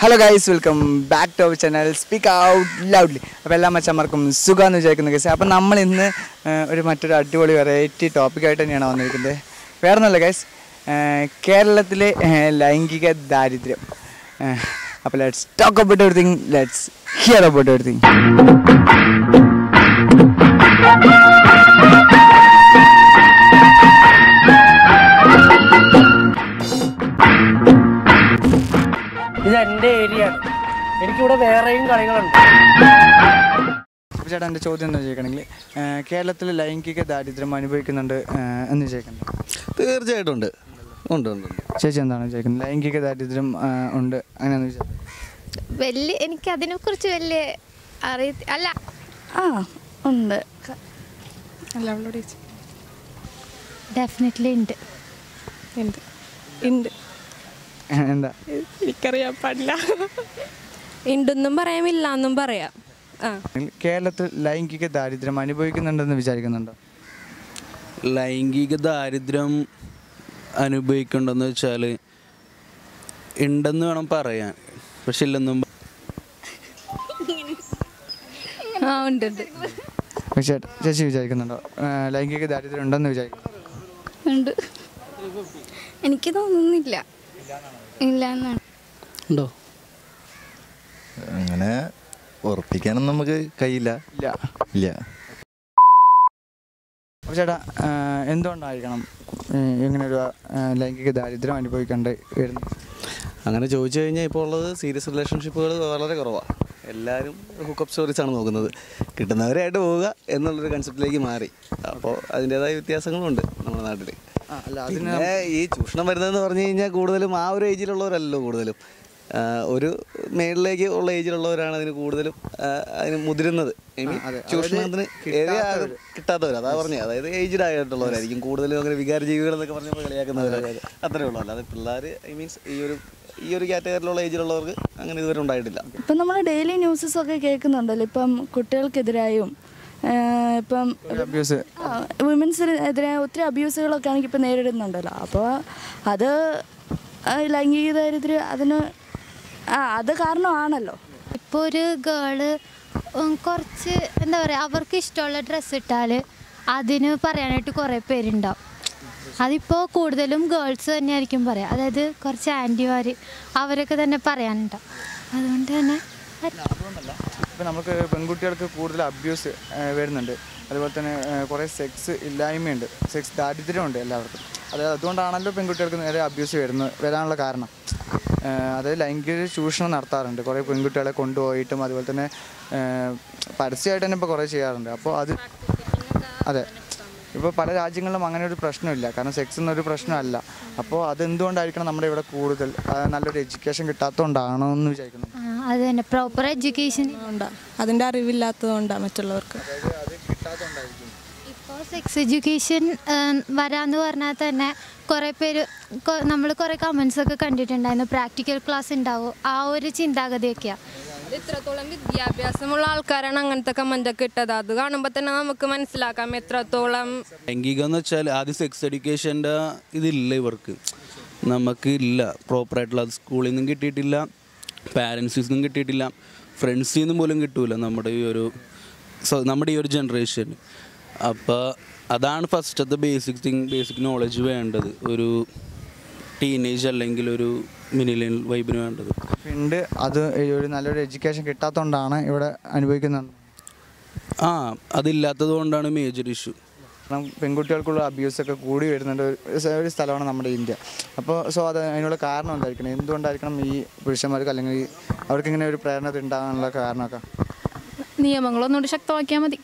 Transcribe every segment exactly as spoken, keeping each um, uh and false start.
Hello guys, welcome back to our channel Speak Out Loudly. അപ്പോൾ എല്ലാ മച്ചന്മാർക്കും സുഖമെന്ന് വിചാരിക്കുന്നു guys. അപ്പോൾ നമ്മൾ ഇന്ന് ഒരു മറ്റൊരു അടിപൊളി വെറൈറ്റി ടോപ്പിക്കായിട്ട് തന്നെയാണ് വന്നിരിക്കുന്നത്. വേറെ ഒന്നുമല്ല ഗൈസ്, കേരളത്തിലെ ലൈംഗിക ദാരിദ്ര്യം. അപ്പോൾ let's talk about everything, let's hear about everything. ഇത് എൻ്റെ ഏരിയയാണ്. എനിക്കിവിടെ വേറെയും കളികളുണ്ട്. ചേട്ടാ, എൻ്റെ ചോദ്യം എന്ന് ചോദിക്കണമെങ്കിൽ കേരളത്തിൽ ലൈംഗിക ദാരിദ്ര്യം അനുഭവിക്കുന്നുണ്ട് എന്ന് ചോദിക്കണ്ടേ? തീർച്ചയായിട്ടും ഉണ്ട് ഉണ്ട് ഉണ്ട് ചേച്ചി എന്താണ് ചോദിക്കുന്നത്? ലൈംഗിക ദാരിദ്ര്യം ഉണ്ട് അങ്ങനെയാണെന്ന് ചോദിച്ചാൽ വലിയ എനിക്ക് അതിനെക്കുറിച്ച് വലിയ അറിയ അല്ല ആ ഉണ്ട് ഡെഫിനറ്റ്ലി ഉണ്ട് ഉണ്ട് ഉണ്ട് എന്താ എനിക്കറിയാൻ പാടില്ല. ഉണ്ടെന്നും പറയാം, ഇല്ല എന്നും പറയാം. ആ കേരളത്തിൽ ലൈംഗിക ദാരിദ്ര്യം അനുഭവിക്കുന്നുണ്ടെന്ന് വിചാരിക്കുന്നുണ്ടോ? ലൈംഗിക ദാരിദ്ര്യം അനുഭവിക്കുന്നുണ്ടെന്ന് വെച്ചാൽ ഉണ്ടെന്ന് വേണം പറയാൻ, പക്ഷെ ഇല്ലെന്നും ആ ഉണ്ട് ഉണ്ട് ചേട്ടാ, ചേച്ചി വിചാരിക്കുന്നുണ്ടോ ലൈംഗിക ദാരിദ്ര്യം ഉണ്ടെന്ന് വിചാരിക്കുന്നു? ഉണ്ട്. എനിക്ക് തോന്നുന്നില്ല ഇല്ല എന്നാണ്. ഉണ്ടോ? അങ്ങനെ ഉറപ്പിക്കാനൊന്നും നമുക്ക് കഴിയില്ല. ഇല്ല ഇല്ല. അപ്പോൾ ചേട്ടാ, എന്തുകൊണ്ടായിരിക്കണം ഇങ്ങനെ ഒരു ലൈംഗിക ദാരിദ്ര്യം അനുഭവിക്കേണ്ടി വരുന്നത്? അങ്ങനെ ചോദിച്ചു കഴിഞ്ഞാൽ ഇപ്പോൾ ഉള്ളത് സീരിയസ് റിലേഷൻഷിപ്പുകൾ വളരെ കുറവാണ്. എല്ലാവരും ഹുക്കപ്പ് സ്റ്റോറീസാണ് നോക്കുന്നത്. കിട്ടുന്നവരായിട്ട് പോവുക എന്നുള്ളൊരു കൺസെപ്റ്റിലേക്ക് മാറി. അപ്പോൾ അതിൻ്റേതായ വ്യത്യാസങ്ങളുണ്ട് നമ്മുടെ നാട്ടിൽ. പിന്നെ ഈ ചൂഷണം വരുന്നതെന്ന് പറഞ്ഞു കഴിഞ്ഞാൽ കൂടുതലും ആ ഒരു ഏജിലുള്ളവരല്ലോ കൂടുതലും, ഒരു മേളിലേക്ക് ഉള്ള ഏജിലുള്ളവരാണ് അതിന് കൂടുതലും അതിന് മുതിരുന്നത്. ഐ മീൻ ചൂഷണത്തിന് കിട്ടാത്തവർ, അതാ പറഞ്ഞത്. അതായത് ഏജ്ഡ് ആയിട്ടുള്ളവരായിരിക്കും കൂടുതലും അങ്ങനെ വികാര ജീവികൾ എന്നൊക്കെ പറഞ്ഞപ്പോൾ കളിയാക്കുന്നവർ. അത്രേ ഉള്ളൂ. അല്ലാതെ പിള്ളേർ ഐ മീൻസ് ഈ ഒരു ഈ ഒരു കാറ്റഗറിയിലുള്ള ഏജിലുള്ളവർക്ക് അങ്ങനെ ഇതുവരെ ഉണ്ടായിട്ടില്ല. ഇപ്പം നമ്മൾ ഡെയിലി ന്യൂസസ് ഒക്കെ കേൾക്കുന്നുണ്ടല്ലോ. ഇപ്പം കുട്ടികൾക്കെതിരായും ഇപ്പം വിമൻസിനെതിരായ ഒത്തിരി അബ്യൂസുകളൊക്കെ ആണെങ്കിൽ ഇപ്പം നേരിടുന്നുണ്ടല്ലോ. അപ്പോൾ അത് ലൈംഗിക ദാരിദ്ര്യം അതിന് ആ അത് കാരണമാണല്ലോ. ഇപ്പോൾ ഒരു ഗേള് കുറച്ച് എന്താ പറയുക, അവർക്ക് ഇഷ്ടമുള്ള ഡ്രസ്സ് ഇട്ടാൽ അതിന് പറയാനായിട്ട് കുറേ പേരുണ്ടാവും. അതിപ്പോൾ കൂടുതലും ഗേൾസ് തന്നെയായിരിക്കും പറയാം. അതായത് കുറച്ച് ആൻറ്റിമാർ അവരൊക്കെ തന്നെ പറയാനുണ്ടാവും. അതുകൊണ്ട് തന്നെ ഇപ്പം നമുക്ക് പെൺകുട്ടികൾക്ക് കൂടുതൽ അബ്യൂസ് വരുന്നുണ്ട്. അതുപോലെ തന്നെ കുറേ സെക്സ് ഇല്ലായ്മയുണ്ട്, സെക്സ് ദാരിദ്ര്യമുണ്ട് എല്ലാവർക്കും. അതായത് അതുകൊണ്ടാണല്ലോ പെൺകുട്ടികൾക്ക് നേരെ അബ്യൂസ് വരുന്ന വരാനുള്ള കാരണം. അതായത് ലൈംഗിക ചൂഷണം നടത്താറുണ്ട് കുറേ പെൺകുട്ടികളെ കൊണ്ടുപോയിട്ടും. അതുപോലെ തന്നെ പരസ്യമായിട്ട് തന്നെ ഇപ്പോൾ കുറേ ചെയ്യാറുണ്ട്. അപ്പോൾ അത് അതെ, ഇപ്പോൾ പല രാജ്യങ്ങളിലും അങ്ങനെ ഒരു പ്രശ്നമില്ല, കാരണം സെക്സ് എന്നൊരു പ്രശ്നമല്ല. അപ്പോൾ അതെന്തുകൊണ്ടായിരിക്കണം നമ്മുടെ ഇവിടെ കൂടുതൽ നല്ലൊരു എഡ്യൂക്കേഷൻ കിട്ടാത്തതുകൊണ്ടാണോ എന്ന് വിചാരിക്കുന്നു? അത് തന്നെ, പ്രോപ്പർ എഡ്യൂക്കേഷൻ ഉണ്ടാകും, അതിൻ്റെ അറിവില്ലാത്തതുകൊണ്ടാണ് മറ്റുള്ളവർക്ക്. ഇപ്പോൾ സെക്സ് എഡ്യൂക്കേഷൻ വരാമെന്ന് പറഞ്ഞാൽ തന്നെ കുറേ പേര് നമ്മൾ കുറേ കമൻസ് ഒക്കെ കണ്ടിട്ടുണ്ടായിരുന്നു, പ്രാക്ടിക്കൽ ക്ലാസ് ഉണ്ടാവും, ആ ഒരു ചിന്താഗതിയൊക്കെയാണ്. എത്രത്തോളം വിദ്യാഭ്യാസമുള്ള ആൾക്കാരാണ് അങ്ങനത്തെ കമൻ്റൊക്കെ ഇട്ടത്. അത് കാണുമ്പോൾ തന്നെ നമുക്ക് മനസ്സിലാക്കാം എത്രത്തോളം ലൈംഗികം എന്ന് വെച്ചാൽ ആദ്യം സെക്സ് എഡ്യൂക്കേഷൻ്റെ ഇതില്ല ഇവർക്ക്, നമുക്ക് ഇല്ല പ്രോപ്പറായിട്ടുള്ള. അത് സ്കൂളിൽ നിന്നും കിട്ടിയിട്ടില്ല, പാരൻസിൽ നിന്നും കിട്ടിയിട്ടില്ല, ഫ്രണ്ട്സിൽ നിന്നും പോലും കിട്ടൂല നമ്മുടെ ഈ ഒരു നമ്മുടെ ഈ ഒരു ജനറേഷൻ. അപ്പോൾ അതാണ് ഫസ്റ്റത്തെ ബേസിക് തിങ്, ബേസിക് നോളജ് വേണ്ടത് ഒരു ടീനേജ് അല്ലെങ്കിൽ ഒരു മിനിലിയൻ വൈബിന് വേണ്ടത്. ഉണ്ട്, അത് ഒരു നല്ലൊരു എഡ്യൂക്കേഷൻ കിട്ടാത്തതുകൊണ്ടാണ് ഇവിടെ അനുഭവിക്കുന്നത്. ആ അതില്ലാത്തത് കൊണ്ടാണ് മേജർ ഇഷ്യൂ. കാരണം പെൺകുട്ടികൾക്കുള്ള അബ്യൂസൊക്കെ കൂടി വരുന്നുണ്ട് ഒരു സ്ഥലമാണ് നമ്മുടെ ഇന്ത്യ. അപ്പോൾ സോ അത് അതിനുള്ള കാരണം എന്തായിരിക്കണം? എന്തുകൊണ്ടായിരിക്കണം ഈ പുരുഷന്മാർക്ക് അല്ലെങ്കിൽ അവർക്കിങ്ങനെ ഒരു പ്രേരണ ഉണ്ടാകാനുള്ള കാരണമൊക്കെ? നിയമങ്ങളൊന്നുകൂടി ശക്തമാക്കിയാൽ മതി.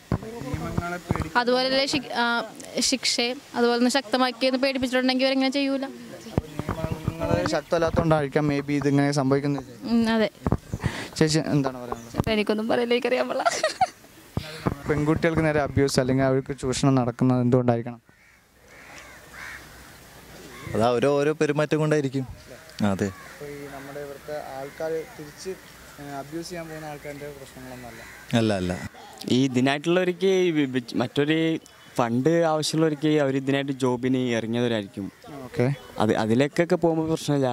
അതുപോലെ ശിക്ഷയും അതുപോലെ ഒന്ന് ശക്തമാക്കിയെന്ന് പേടിപ്പിച്ചിട്ടുണ്ടെങ്കിൽ അവരെങ്ങനെ ചെയ്യൂല. നിയമങ്ങൾ ശക്തമല്ലാത്തതുകൊണ്ടായിരിക്കാം മേ ബി ഇതിങ്ങനെ സംഭവിക്കുന്നത്. അതെ. ചേച്ചി എന്താണ് പറയാനുള്ളത്? എനിക്കൊന്നും പറയില്ല, എനിക്കറിയാൻ പാടില്ല. പെൺകുട്ടികൾക്ക് നേരെ അബ്യൂസ് അല്ലെങ്കിൽ അവർക്ക് ചൂഷണം നടക്കുന്നത് എന്തുകൊണ്ടായിരിക്കണം? അത് ഓരോ ഓരോ പെരുമാറ്റം കൊണ്ടായിരിക്കും. അതെ, നമ്മുടെ ഇവിടുത്തെ ആൾക്കാർ തിരിച്ച് അബ്യൂസ് ചെയ്യാൻ പോകുന്ന ആൾക്കാരുടെ പ്രശ്നങ്ങളൊന്നുമല്ല. അല്ല അല്ല ഈ ഇതിനായിട്ടുള്ളവർക്ക് മറ്റൊരു ഫണ്ട് ആവശ്യമുള്ളവർക്ക് അവർ ഇതിനായിട്ട് ജോബിന് ഇറങ്ങിയവരായിരിക്കും. ഓക്കെ, അത് അതിലേക്കൊക്കെ പോകുമ്പോൾ പ്രശ്നമില്ല.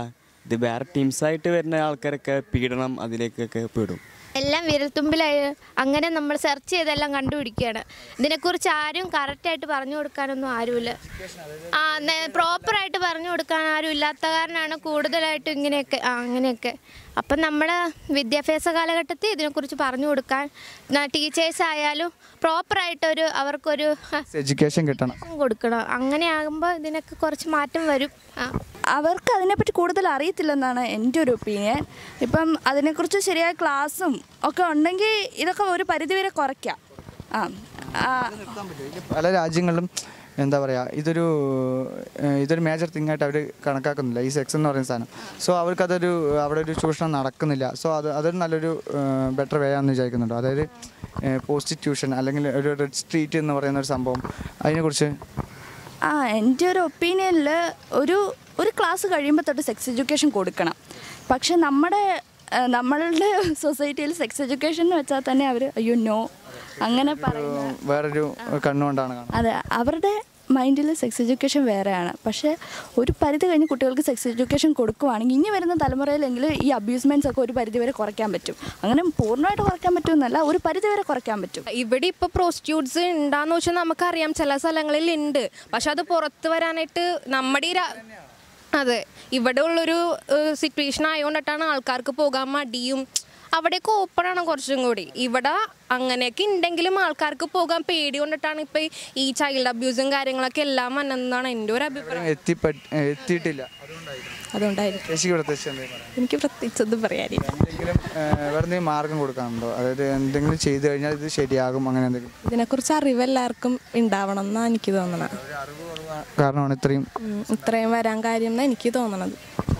ഇത് വേറെ ടീംസായിട്ട് വരുന്ന ആൾക്കാരൊക്കെ പീഡനം അതിലേക്കൊക്കെ പെടും. എല്ലാം വിരൽത്തുമ്പിലായി അങ്ങനെ നമ്മൾ സെർച്ച് ചെയ്തെല്ലാം കണ്ടുപിടിക്കുകയാണ്. ഇതിനെക്കുറിച്ച് ആരും കറക്റ്റായിട്ട് പറഞ്ഞു കൊടുക്കാനൊന്നും ആരുമില്ല. ആ പ്രോപ്പറായിട്ട് പറഞ്ഞു കൊടുക്കാൻ ആരും ഇല്ലാത്ത കാരണമാണ് കൂടുതലായിട്ട് ഇങ്ങനെയൊക്കെ ആ അങ്ങനെയൊക്കെ. അപ്പം നമ്മുടെ വിദ്യാഭ്യാസ കാലഘട്ടത്തിൽ ഇതിനെക്കുറിച്ച് പറഞ്ഞു കൊടുക്കാൻ ടീച്ചേഴ്സ് ആയാലും പ്രോപ്പറായിട്ടൊരു അവർക്കൊരു എഡ്യൂക്കേഷൻ കിട്ടണം കൊടുക്കണം. അങ്ങനെ ആകുമ്പോൾ ഇതിനൊക്കെ കുറച്ച് മാറ്റം വരും. അവർക്ക് അതിനെപ്പറ്റി കൂടുതൽ അറിയത്തില്ലെന്നാണ് എൻ്റെ ഒരു ഒപ്പീനിയൻ. ഇപ്പം അതിനെക്കുറിച്ച് ശരിയായ ക്ലാസ്സും ഒക്കെ ഉണ്ടെങ്കിൽ ഇതൊക്കെ ഒരു പരിധിവരെ കുറയ്ക്കാം. ആ പല രാജ്യങ്ങളിലും എന്താ പറയുക, ഇതൊരു ഇതൊരു മേജർ തിങ് ആയിട്ട് അവർ കണക്കാക്കുന്നില്ല, ഈ സെക്സ് എന്ന് പറയുന്ന സാധനം. സോ അവർക്കതൊരു അവിടെ ഒരു ചൂഷണം നടക്കുന്നില്ല. സോ അത് അതൊരു നല്ലൊരു ബെറ്റർ വേ ആണെന്ന് വിചാരിക്കുന്നുണ്ട്. അതായത് പോസ്റ്റിറ്റ്യൂഷൻ അല്ലെങ്കിൽ ഒരു റെഡ് സ്ട്രീറ്റ് എന്ന് പറയുന്ന ഒരു സംഭവം, അതിനെക്കുറിച്ച് ആ എൻ്റെ ഒരു ഒപ്പീനിയനിൽ ഒരു ഒരു ക്ലാസ് കഴിയുമ്പോൾ തൊട്ട് സെക്സ് എഡ്യൂക്കേഷൻ കൊടുക്കണം. പക്ഷെ നമ്മുടെ നമ്മളുടെ സൊസൈറ്റിയിൽ സെക്സ് എഡ്യൂക്കേഷൻ എന്ന് വെച്ചാൽ തന്നെ അവർ അയ്യോ നോ അങ്ങനെ പറയുന്ന വേറൊരു കണ്ണുകൊണ്ടാണ് കാണുന്നത്. അതെ, അവരുടെ മൈൻഡിൽ സെക്സ് എഡ്യൂക്കേഷൻ വേറെയാണ്. പക്ഷേ ഒരു പരിധി കഴിഞ്ഞ് കുട്ടികൾക്ക് സെക്സ് എഡ്യൂക്കേഷൻ കൊടുക്കുവാണെങ്കിൽ ഇനി വരുന്ന തലമുറയിലെങ്കിലും ഈ അബ്യൂസ്മെൻറ്റ്സ് ഒക്കെ ഒരു പരിധി വരെ കുറയ്ക്കാൻ പറ്റും. അങ്ങനെ പൂർണ്ണമായിട്ട് കുറയ്ക്കാൻ പറ്റുമെന്നല്ല, ഒരു പരിധി വരെ കുറയ്ക്കാൻ പറ്റും. ഇവിടെ ഇപ്പോൾ പ്രോസ്റ്റിറ്റ്യൂട്ട്സ് ഉണ്ടാന്ന് വെച്ചാൽ നമുക്കറിയാം, ചില സ്ഥലങ്ങളിൽ ഉണ്ട്. പക്ഷെ അത് പുറത്ത് വരാനായിട്ട് നമ്മുടെ ഈ അതെ ഇവിടെ ഉള്ളൊരു സിറ്റുവേഷൻ ആയതുകൊണ്ടിട്ടാണ് ആൾക്കാർക്ക് പോകാൻ മടിയും. അവിടെയൊക്കെ ഓപ്പണാണ് കുറച്ചും കൂടി. ഇവിടെ അങ്ങനെയൊക്കെ ഉണ്ടെങ്കിലും ആൾക്കാർക്ക് പോകാൻ പേടി കൊണ്ടിട്ടാണ് ഇപ്പം ഈ ചൈൽഡ് അബ്യൂസും കാര്യങ്ങളൊക്കെ എല്ലാം വന്നതെന്നാണ് എൻ്റെ ഒരു അഭിപ്രായം. എത്തിയിട്ടില്ല, അതുകൊണ്ടായിരിക്കും. എനിക്ക് പ്രത്യേകിച്ചൊന്നും പറയാനില്ല. എന്തെങ്കിലും വേറെ എന്തെങ്കിലും മാർഗം കൊടുക്കാനുണ്ടോ? അതായത് എന്തെങ്കിലും ചെയ്തു കഴിഞ്ഞാൽ ഇത് ശരിയാകും, അങ്ങനെ എന്തെങ്കിലും? ഇതിനെക്കുറിച്ച് അറിവ് എല്ലാവർക്കും ഉണ്ടാവണം എന്നാണ് എനിക്ക് തോന്നണത്. കാരണമാണ് ഇത്രയും ഇത്രയും വരാൻ കാര്യം എന്നാണ് എനിക്ക് തോന്നണത്.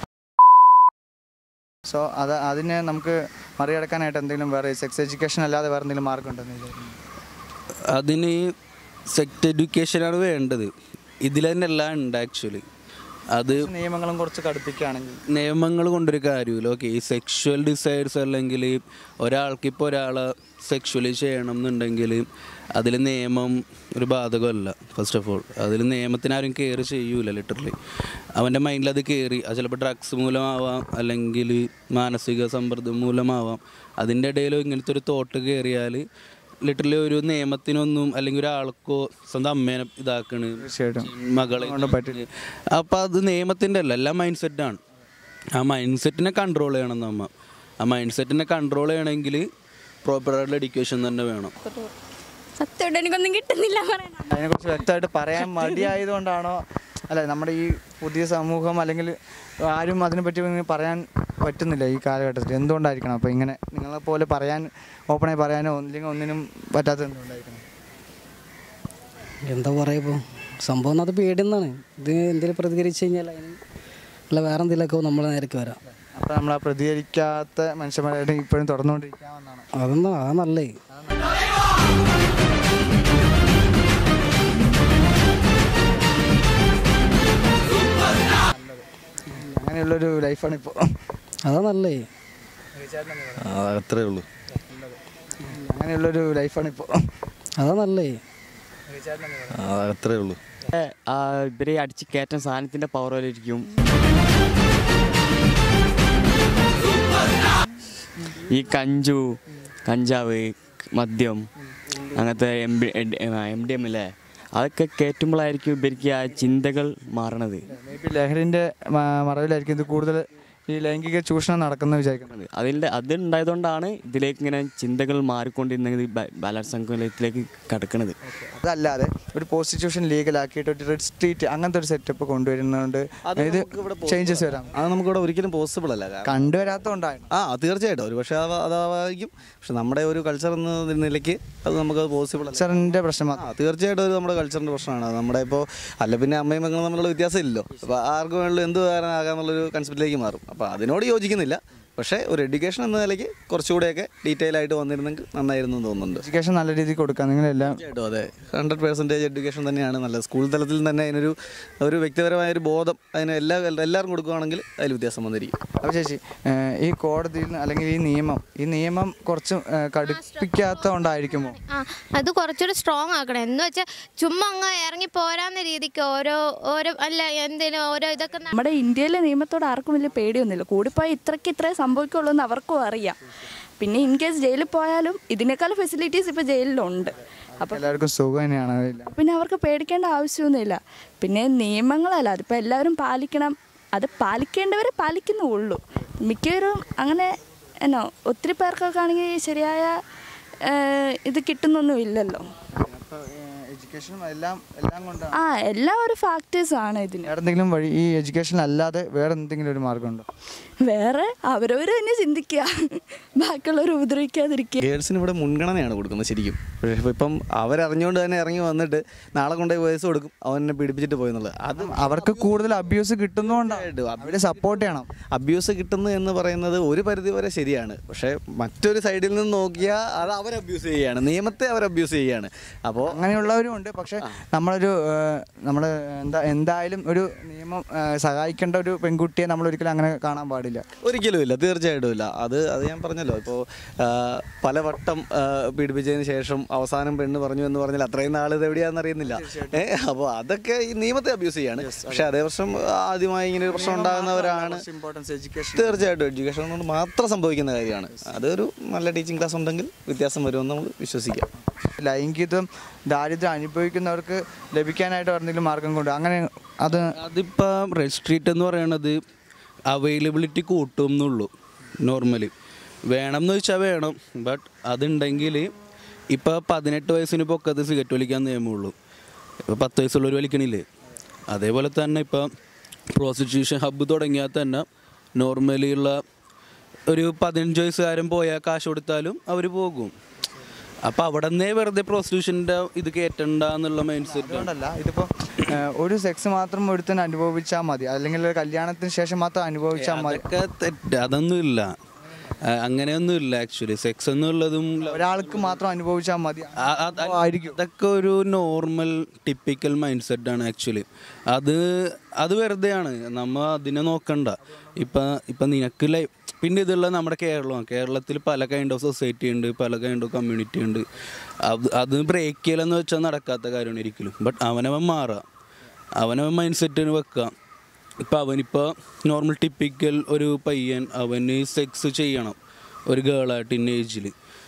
സോ അത് അതിനെ നമുക്ക് മറികടക്കാനായിട്ട് എന്തെങ്കിലും വേറെ സെക്സ് എഡ്യൂക്കേഷൻ അല്ലാതെ വേറെ എന്തെങ്കിലും മാർഗം ഉണ്ടെന്ന് വിചാരിക്കുന്നു? അതിന് സെക്സ് എഡ്യൂക്കേഷനാണ് വേണ്ടത്. ഇതിൽ തന്നെ എല്ലാം ഉണ്ട് ആക്ച്വലി. അത് നിയമങ്ങളും കുറച്ച് കടുപ്പിക്കുകയാണെങ്കിൽ നിയമങ്ങൾ കൊണ്ടൊരു കാര്യമില്ല. ഓക്കെ, ഈ സെക്ഷുവൽ ഡിസൈഡ്സ് അല്ലെങ്കിൽ ഒരാൾക്കിപ്പോൾ ഒരാളെ സെക്ഷുവലി ചെയ്യണം എന്നുണ്ടെങ്കിൽ അതിൽ നിയമം ഒരു ബാധകമല്ല. ഫസ്റ്റ് ഓഫ് ഓൾ അതിൽ നിയമത്തിന് ആരും കെയർ ചെയ്യൂല. ലിറ്ററലി അവൻ്റെ മൈൻഡിൽ അത് കയറി, അത് ചിലപ്പോൾ ഡ്രഗ്സ് മൂലമാവാം അല്ലെങ്കിൽ മാനസിക സമ്മർദ്ദം മൂലമാവാം. അതിൻ്റെ ഇടയിലോ ഇങ്ങനത്തെ ഒരു തോട്ട് കയറിയാൽ ലിറ്ററലി ഒരു നിയമത്തിനൊന്നും അല്ലെങ്കിൽ ഒരാൾക്കോ സ്വന്തം അമ്മേനെ ഇതാക്കണ്, മകളെ പറ്റില്ല. അപ്പോൾ അത് നിയമത്തിൻ്റെ അല്ല, എല്ലാം മൈൻഡ് സെറ്റാണ്. ആ മൈൻഡ് സെറ്റിനെ കൺട്രോൾ ചെയ്യണം നമ്മ. ആ മൈൻഡ് സെറ്റിനെ കൺട്രോൾ ചെയ്യണമെങ്കിൽ പ്രോപ്പറായിട്ടുള്ള എഡ്യൂക്കേഷൻ തന്നെ വേണം. സത്യമായിട്ട് എനിക്കൊന്നും കിട്ടുന്നില്ല പറയാൻ. അതിനെക്കുറിച്ച് വ്യക്തമായിട്ട് പറയാൻ മടിയായതുകൊണ്ടാണോ, അല്ല നമ്മുടെ ഈ പുതിയ സമൂഹം അല്ലെങ്കിൽ ആരും അതിനെപ്പറ്റി പറയാൻ പറ്റുന്നില്ല ഈ കാലഘട്ടത്തിൽ? എന്തുകൊണ്ടായിരിക്കണം? അപ്പോൾ ഇങ്ങനെ നിങ്ങളെപ്പോലെ പറയാൻ ഓപ്പണായി പറയാനോ അല്ലെങ്കിൽ ഒന്നിനും പറ്റാത്ത എന്തുകൊണ്ടായിരിക്കണം? എന്താ പറയുക, ഇപ്പോൾ സംഭവം അത് പേടിയെന്നാണ്. ഇത് എന്തെങ്കിലും പ്രതികരിച്ച് കഴിഞ്ഞാൽ അതിന് അല്ല വേറെ എന്തെങ്കിലുമൊക്കെ നമ്മളെ നേരേക്ക് വരാം. അപ്പോൾ നമ്മൾ ആ പ്രതികരിക്കാത്ത മനുഷ്യന്മാരായിട്ട് ഇപ്പോഴും തുടർന്നുകൊണ്ടിരിക്കാമെന്നാണ്. അതൊന്നും ആ നല്ലേ. അങ്ങനെയുള്ളൊരു ലൈഫാണ് ഇപ്പോൾ. അതാ നല്ലേ. അത്രേ ഉള്ളൂ. അങ്ങനെയുള്ളൊരു ലൈഫാണ് ഇപ്പോൾ. അതാ നല്ലേ. അത്രേ ഉള്ളൂ. ഇവരെ അടിച്ച് കയറ്റാൻ സാധനത്തിൻ്റെ പവർ പോലെ ഇരിക്കും. ഈ കഞ്ചു, കഞ്ചാവ്, മദ്യം, അങ്ങനത്തെ M B M D M അല്ലേ, അതൊക്കെ കയറ്റുമ്പോഴായിരിക്കും ഇവർക്ക് ആ ചിന്തകൾ മാറണത്. ലഹരിൻ്റെ മറവിലായിരിക്കും ഇത് കൂടുതൽ ഈ ലൈംഗിക ചൂഷണം നടക്കുന്നത് വിചാരിക്കുന്നത്. അതിൻ്റെ അതുണ്ടായതുകൊണ്ടാണ് ഇതിലേക്ക് ഇങ്ങനെ ചിന്തകൾ മാറിക്കൊണ്ടിരുന്നത്, ബലാത്സംഗത്തിലേക്ക് കടക്കുന്നത്. അതല്ലാതെ ഒരു പ്രോസ്റ്റിറ്റ്യൂഷൻ ലീഗലാക്കിയിട്ട് ഒരു റെഡ് സ്ട്രീറ്റ് അങ്ങനത്തെ ഒരു സെറ്റപ്പ് കൊണ്ടുവരുന്നതുകൊണ്ട് ഇത് ചേഞ്ചസ് വരാം. അത് നമുക്കിവിടെ ഒരിക്കലും പോസിബിൾ അല്ല, കണ്ടുവരാത്തതുകൊണ്ടാണ്. ആ തീർച്ചയായിട്ടും ഒരു പക്ഷേ അതാവായിരിക്കും. പക്ഷെ നമ്മുടെ ഒരു കൾച്ചർ എന്ന നിലയ്ക്ക് അത് നമുക്ക് പോസിബിൾ അല്ല. കൾച്ചറിൻ്റെ പ്രശ്നമാണ്. ആ തീർച്ചയായിട്ടും ഒരു നമ്മുടെ കൾച്ചറിൻ്റെ പ്രശ്നമാണ്. നമ്മുടെ ഇപ്പോൾ അല്ല പിന്നെ അമ്മയും മക്കളും തമ്മിലുള്ള വ്യത്യാസം ഇല്ലല്ലോ. അപ്പോൾ ആർക്കും വേണമെങ്കിലും എന്ത് കാരണമാകാന്നുള്ളൊരു കൺസെപ്റ്റിലേക്ക് മാറും. അപ്പോൾ അതിനോട് യോജിക്കുന്നില്ല. പക്ഷേ ഒരു എഡ്യൂക്കേഷൻ എന്ന നിലയ്ക്ക് കുറച്ചുകൂടെയൊക്കെ ഡീറ്റെയിൽ ആയിട്ട് വന്നിരുന്നെങ്കിൽ നന്നായിരുന്നു എന്ന് തോന്നുന്നുണ്ട്. എഡ്യൂക്കേഷൻ നല്ല രീതിയിൽ കൊടുക്കാം നിങ്ങളെല്ലാം. തീർച്ചയായിട്ടും അതെ, ഹൺഡ്രഡ് പെർസെൻറ്റേജ് എഡ്യൂക്കേഷൻ തന്നെയാണ് നല്ലത്. സ്കൂൾ തലത്തിൽ തന്നെ അതിനൊരു ഒരു വ്യക്തിപരമായ ഒരു ബോധം അതിന് എല്ലാ എല്ലാവർക്കും കൊടുക്കുകയാണെങ്കിൽ അതിൽ വ്യത്യാസം വന്നിരിക്കും. അപ്പോൾ ചേച്ചി ഈ കോടതിയിൽ അല്ലെങ്കിൽ ഈ നിയമം ഈ നിയമം കുറച്ച് കടുപ്പിക്കാത്തതുകൊണ്ടായിരിക്കുമോ? ആ അത് കുറച്ചുകൂടി സ്ട്രോങ് ആക്കണം. എന്ന് വെച്ചാൽ ചുമ്മാ അങ്ങ് ഇറങ്ങി പോരാന്ന രീതിക്ക് ഓരോ ഓരോ അല്ല എന്തിനും ഓരോ ഇതൊക്കെ. നമ്മുടെ ഇന്ത്യയിലെ നിയമത്തോട് ആർക്കും വലിയ പേടിയൊന്നുമില്ല. കൂടിപ്പോയി ഇത്രയ്ക്ക് ഇത്രേ സംഭവിക്കുള്ളൂ എന്ന് അവർക്കും അറിയാം. പിന്നെ ഇൻ കേസ് ജയിലിൽ പോയാലും ഇതിനേക്കാൾ ഫെസിലിറ്റീസ് ഇപ്പോൾ ജയിലിലുണ്ട്. അപ്പോൾ എല്ലാവർക്കും സുഖം തന്നെയാണ്. പിന്നെ അവർക്ക് പേടിക്കേണ്ട ആവശ്യമൊന്നുമില്ല. പിന്നെ നിയമങ്ങളല്ല, അതിപ്പോൾ എല്ലാവരും പാലിക്കണം. അത് പാലിക്കേണ്ടവരെ പാലിക്കുന്നുള്ളൂ. മിക്കവരും അങ്ങനെ എന്നോ ഒത്തിരി പേർക്കൊക്കെ ആണെങ്കിൽ ശരിയായ ഇത് കിട്ടുന്നൊന്നും ഇല്ലല്ലോ. എഡ്യൂക്കേഷനും എല്ലാം എല്ലാം കൊണ്ടാണ്. ആ എല്ലാം ഒരു ഫാക്ടേഴ്സാണ് ഇതിന്. വേറെ എന്തെങ്കിലും വഴി ഈ എഡ്യൂക്കേഷൻ അല്ലാതെ വേറെ എന്തെങ്കിലും ഒരു മാർഗമുണ്ടോ? വേറെ അവരവർ തന്നെ ചിന്തിക്കുക, ബാക്കിയുള്ളവർ ഉപദ്രവിക്കാതിരിക്കുക. ഗേൾസിന് ഇവിടെ മുൻഗണനയാണ് കൊടുക്കുന്നത് ശരിക്കും. പക്ഷേ ഇപ്പം അവരറിഞ്ഞുകൊണ്ട് തന്നെ ഇറങ്ങി വന്നിട്ട് നാളെ കൊണ്ടുപോയി വയസ്സ് കൊടുക്കും, അവനെ പീഡിപ്പിച്ചിട്ട് പോയെന്നുള്ളത്. അത് അവർക്ക് കൂടുതൽ അബ്യൂസ് കിട്ടുന്നതുകൊണ്ടായിട്ട് അവരെ സപ്പോർട്ട് ചെയ്യണം. അബ്യൂസ് കിട്ടുന്നു എന്ന് പറയുന്നത് ഒരു പരിധി വരെ ശരിയാണ്. പക്ഷേ മറ്റൊരു സൈഡിൽ നിന്ന് നോക്കിയാൽ അത് അവർ അബ്യൂസ് ചെയ്യുകയാണ്, നിയമത്തെ അവർ അബ്യൂസ് ചെയ്യുകയാണ്. അപ്പോൾ അങ്ങനെയുള്ളവരും ഉണ്ട്. പക്ഷേ നമ്മളൊരു നമ്മൾ എന്താ എന്തായാലും ഒരു നിയമം സഹായിക്കേണ്ട ഒരു പെൺകുട്ടിയെ നമ്മൾ ഒരിക്കലും അങ്ങനെ കാണാൻ പാടില്ല. ഒരിക്കലും ഇല്ല, തീർച്ചയായിട്ടും ഇല്ല. അത് അത് ഞാൻ പറഞ്ഞല്ലോ, ഇപ്പോൾ പലവട്ടം പീഡിപ്പിച്ചതിന് ശേഷം അവസാനം പെണ്ണ് പറഞ്ഞു എന്ന് പറഞ്ഞാൽ അത്രയും നാൾ ഇത് എവിടെയാണെന്ന് അറിയുന്നില്ല. ഏഹ് അപ്പോൾ അതൊക്കെ ഈ നിയമത്തെ അബ്യൂസ് ചെയ്യാണ്. പക്ഷേ അതേ വർഷം ആദ്യമായി ഇങ്ങനെ ഒരു പ്രശ്നം ഉണ്ടാകുന്നവരാണ്. തീർച്ചയായിട്ടും എഡ്യൂക്കേഷൻ കൊണ്ട് മാത്രം സംഭവിക്കുന്ന കാര്യമാണ്. അതൊരു നല്ല ടീച്ചിങ് ക്ലാസ് ഉണ്ടെങ്കിൽ വ്യത്യാസം വരുമെന്ന് നമ്മൾ വിശ്വസിക്കാം. ലൈംഗികത്വം ദാരിദ്ര്യം അനുഭവിക്കുന്നവർക്ക് ലഭിക്കാനായിട്ട് എന്തെങ്കിലും മാർഗം കൊണ്ട് അങ്ങനെ അത് അതിപ്പോൾ റെസ്ട്രീറ്റ് എന്ന് പറയണത് അവൈലബിലിറ്റി കൂട്ടും എന്നുള്ളൂ. നോർമലി വേണം എന്ന് വെച്ചാൽ വേണം, ബട്ട് അതുണ്ടെങ്കിൽ ഇപ്പോൾ പതിനെട്ട് വയസ്സിന് പൊക്കത്ത് സിഗരറ്റ് വലിക്കാൻ നിയമമുള്ളൂ. ഇപ്പോൾ പത്ത് വയസ്സുള്ളവർ വലിക്കണില്ലേ? അതേപോലെ തന്നെ ഇപ്പോൾ പ്രോസ്റ്റിറ്റ്യൂഷൻ ഹബ്ബ് തുടങ്ങിയാൽ തന്നെ നോർമലി ഉള്ള ഒരു പതിനഞ്ച് വയസ്സുകാരൻ പോയാൽ കാശ് കൊടുത്താലും അവർ പോകും. അപ്പോൾ അവിടെ നിന്നേ വെറുതെ പ്രോസ്റ്റിറ്റ്യൂഷൻ്റെ ഇത് കയറ്റണ്ട എന്നുള്ള മൈൻഡ് സെറ്റ് കൊണ്ടല്ല. ഇതിപ്പോൾ ഒരു സെക്സ് മാത്രം ഒരുത്തന്നെ അനുഭവിച്ചാൽ മതി, അല്ലെങ്കിൽ ഒരു കല്യാണത്തിന് ശേഷം മാത്രം അനുഭവിച്ചാൽ മതി. അതൊക്കെ തെറ്റ്, അതൊന്നുമില്ല, അങ്ങനെയൊന്നുമില്ല. ആക്ച്വലി സെക്സ് എന്നുള്ളതും ഒരാൾക്ക് മാത്രം അനുഭവിച്ചാൽ മതി ആയിരിക്കും. അതൊക്കെ ഒരു നോർമൽ ടിപ്പിക്കൽ മൈൻഡ് സെറ്റാണ് ആക്ച്വലി. അത് അത് വെറുതെയാണ്, നമ്മൾ അതിനെ നോക്കണ്ട. ഇപ്പം ഇപ്പം നിനക്ക് ലൈഫ് പിന്നെ ഇതുള്ള നമ്മുടെ കേരളമാണ്. കേരളത്തിൽ പല കൈൻഡ് ഓഫ് സൊസൈറ്റി ഉണ്ട്, പല കൈൻഡ് ഓഫ് കമ്മ്യൂണിറ്റി ഉണ്ട്. അത് അത് ബ്രേക്ക് ചെയ്യലെന്ന് വെച്ചാൽ നടക്കാത്ത കാര്യമാണ് ഒരിക്കലും. ബട്ട് അവനവൻ മാറുക, അവനവൻ മൈൻഡ് സെറ്റിന് വെക്കുക. ഇപ്പം അവനിപ്പോൾ നോർമൽ ടിപ്പിക്കൽ ഒരു പയ്യൻ അവന് സെക്സ് ചെയ്യണം ഒരു ഗേളായിട്ട് ഇന്ന ഏജിൽ,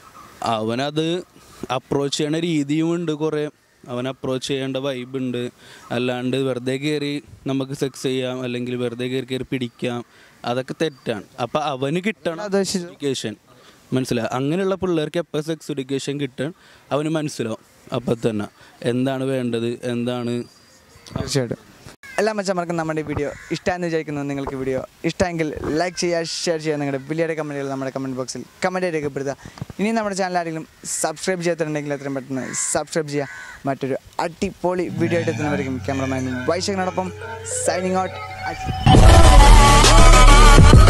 അവനത് അപ്രോച്ച് ചെയ്യണ രീതിയുമുണ്ട് കുറേ. അവൻ അപ്രോച്ച് ചെയ്യേണ്ട വൈബുണ്ട്. അല്ലാണ്ട് വെറുതെ കയറി നമുക്ക് സെക്സ് ചെയ്യാം അല്ലെങ്കിൽ വെറുതെ കയറി കയറി പിടിക്കാം, അതൊക്കെ തെറ്റാണ്. അപ്പം അവന് കിട്ടണം എഡ്യൂക്കേഷൻ, മനസ്സിലാവും. അങ്ങനെയുള്ള പിള്ളേർക്ക് എപ്പോൾ സെക്സ് എഡ്യൂക്കേഷൻ കിട്ടാൻ അവന് മനസ്സിലാവും അപ്പം തന്നെ എന്താണ് വേണ്ടത് എന്താണ്. തീർച്ചയായിട്ടും എല്ലാ മച്ചന്മാർക്കും നമ്മുടെ വീഡിയോ ഇഷ്ടമാണെന്ന് വിചാരിക്കുന്നു. നിങ്ങൾക്ക് വീഡിയോ ഇഷ്ടമെങ്കിൽ ലൈക്ക് ചെയ്യുക, ഷെയർ ചെയ്യുക. നിങ്ങളുടെ വലിയ കമൻറ്റുകൾ നമ്മുടെ കമൻറ്റ് ബോക്സിൽ കമൻറ്റ് രേഖപ്പെടുത്തുക. ഇനി നമ്മുടെ ചാനൽ ആരെങ്കിലും സബ്സ്ക്രൈബ് ചെയ്തിട്ടുണ്ടെങ്കിൽ എത്രയും പെട്ടെന്ന് സബ്സ്ക്രൈബ് ചെയ്യുക. മറ്റൊരു അടിപൊളി വീഡിയോ ആയിട്ട് എത്തുന്നവരെയും ക്യാമറമാൻ വൈശാഖിനോടൊപ്പം സൈനിങ് ഔട്ട്.